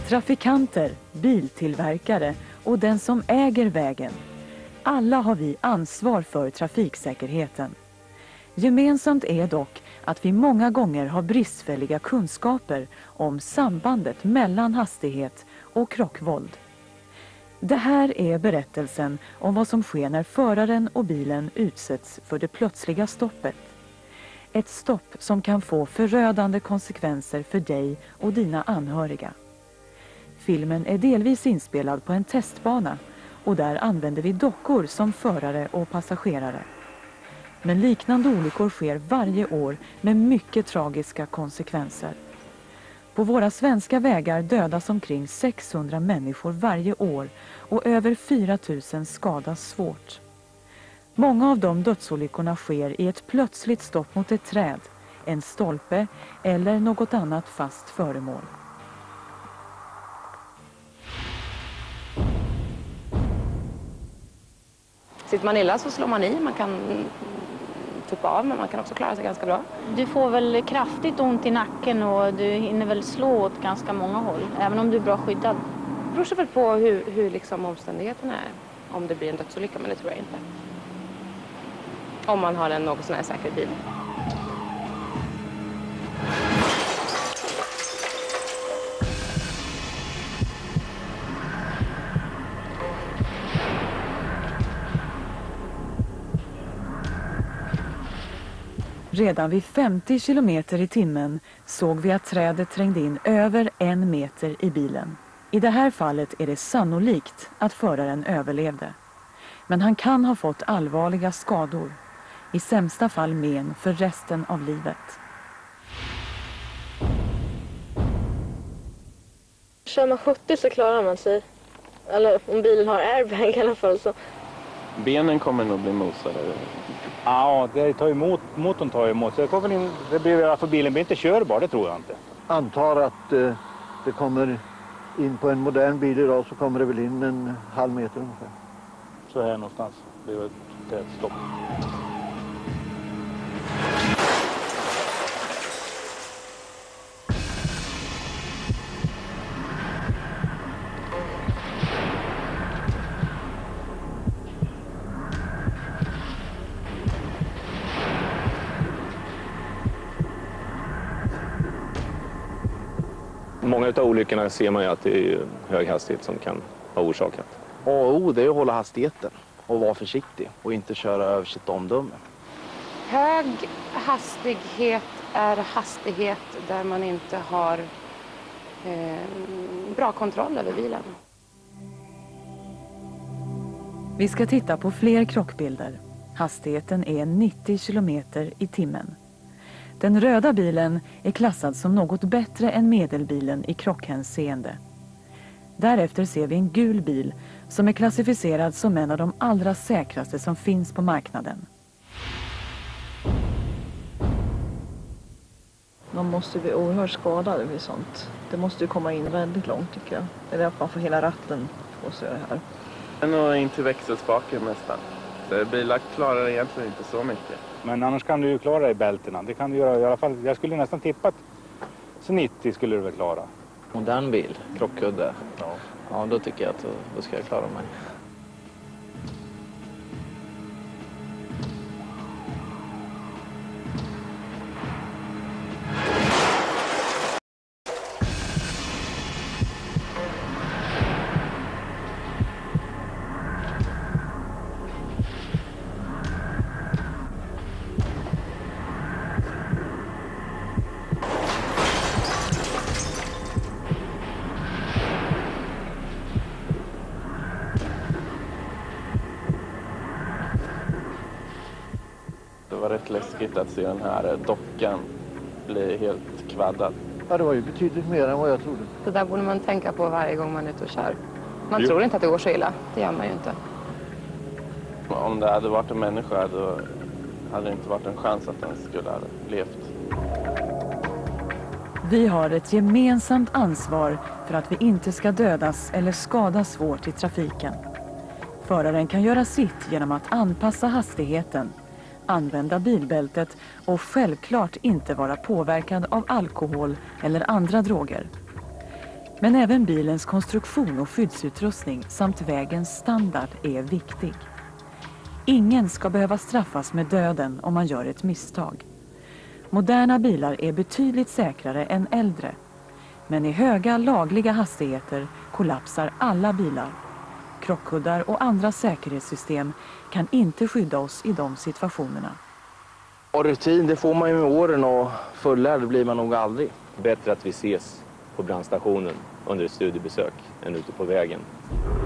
Trafikanter, biltillverkare och den som äger vägen. Alla har vi ansvar för trafiksäkerheten. Gemensamt är dock att vi många gånger har bristfälliga kunskaper om sambandet mellan hastighet och krockvåld. Det här är berättelsen om vad som sker när föraren och bilen utsätts för det plötsliga stoppet. Ett stopp som kan få förödande konsekvenser för dig och dina anhöriga. Filmen är delvis inspelad på en testbana och där använder vi dockor som förare och passagerare. Men liknande olyckor sker varje år med mycket tragiska konsekvenser. På våra svenska vägar dödas omkring 600 människor varje år och över 4 000 skadas svårt. Många av de dödsolyckorna sker i ett plötsligt stopp mot ett träd, en stolpe eller något annat fast föremål. Sitter man illa så slår man i, man kan tuppa av men man kan också klara sig ganska bra. Du får väl kraftigt ont i nacken och du hinner väl slå åt ganska många håll, även om du är bra skyddad. Det beror sig väl på hur liksom omständigheterna är, om det blir en dödsolycka, men det tror jag inte. Om man har en något sån här säker bil. Redan vid 50 kilometer i timmen såg vi att trädet trängde in över 1 meter i bilen. I det här fallet är det sannolikt att föraren överlevde. Men han kan ha fått allvarliga skador. I sämsta fall men för resten av livet. Kör man 70 så klarar man sig. Eller om bilen har airbag i alla fall så. Benen kommer nog bli mosade. Ja, det tar emot, motorn tar emot. Så det blir i alla fall, bilen blir inte körbar, det tror jag inte. Antar att det kommer in på en modern bil idag så kommer det väl in en halv meter ungefär. Så här någonstans, det är ett stopp. Många av olyckorna ser man ju att det är hög hastighet som kan ha orsakat. A och O, det är att hålla hastigheten och vara försiktig och inte köra över sitt omdöme. Hög hastighet är hastighet där man inte har bra kontroll över bilen. Vi ska titta på fler krockbilder. Hastigheten är 90 kilometer i timmen. Den röda bilen är klassad som något bättre än medelbilen i krockhänseende. Därefter ser vi en gul bil som är klassificerad som en av de allra säkraste som finns på marknaden. Man måste bli oerhört skadad vid sånt. Det måste ju komma in väldigt långt tycker jag. Eller att man får hela ratten på sig här. Det är nog in till växelspaken nästan. Så bilar klarar egentligen inte så mycket. Men annars kan du ju klara dig i bältena. Det kan du göra i alla fall. Jag skulle nästan tippa så 90 skulle du väl klara. Modern bil, krockkudde. Ja, då tycker jag att då ska jag klara mig. Det var rätt läskigt att se den här dockan bli helt kvaddad. Ja, det var ju betydligt mer än vad jag trodde. Det där borde man tänka på varje gång man är ute och kör. Man tror inte att det går så illa, det gör man ju inte. Om det hade varit en människa då hade det inte varit en chans att den skulle ha levt. Vi har ett gemensamt ansvar för att vi inte ska dödas eller skadas svårt i trafiken. Föraren kan göra sitt genom att anpassa hastigheten, använda bilbältet och självklart inte vara påverkad av alkohol eller andra droger. Men även bilens konstruktion och skyddsutrustning samt vägens standard är viktig. Ingen ska behöva straffas med döden om man gör ett misstag. Moderna bilar är betydligt säkrare än äldre. Men i höga lagliga hastigheter kollapsar alla bilar. Krockkuddar och andra säkerhetssystem kan inte skydda oss i de situationerna. Och rutin, det får man ju med åren och fullärd blir man nog aldrig. Bättre att vi ses på brandstationen under ett studiebesök än ute på vägen.